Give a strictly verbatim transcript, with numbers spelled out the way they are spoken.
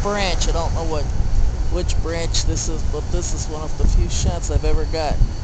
branch. I don't know what which branch this is, but this is one of the few shots I've ever got.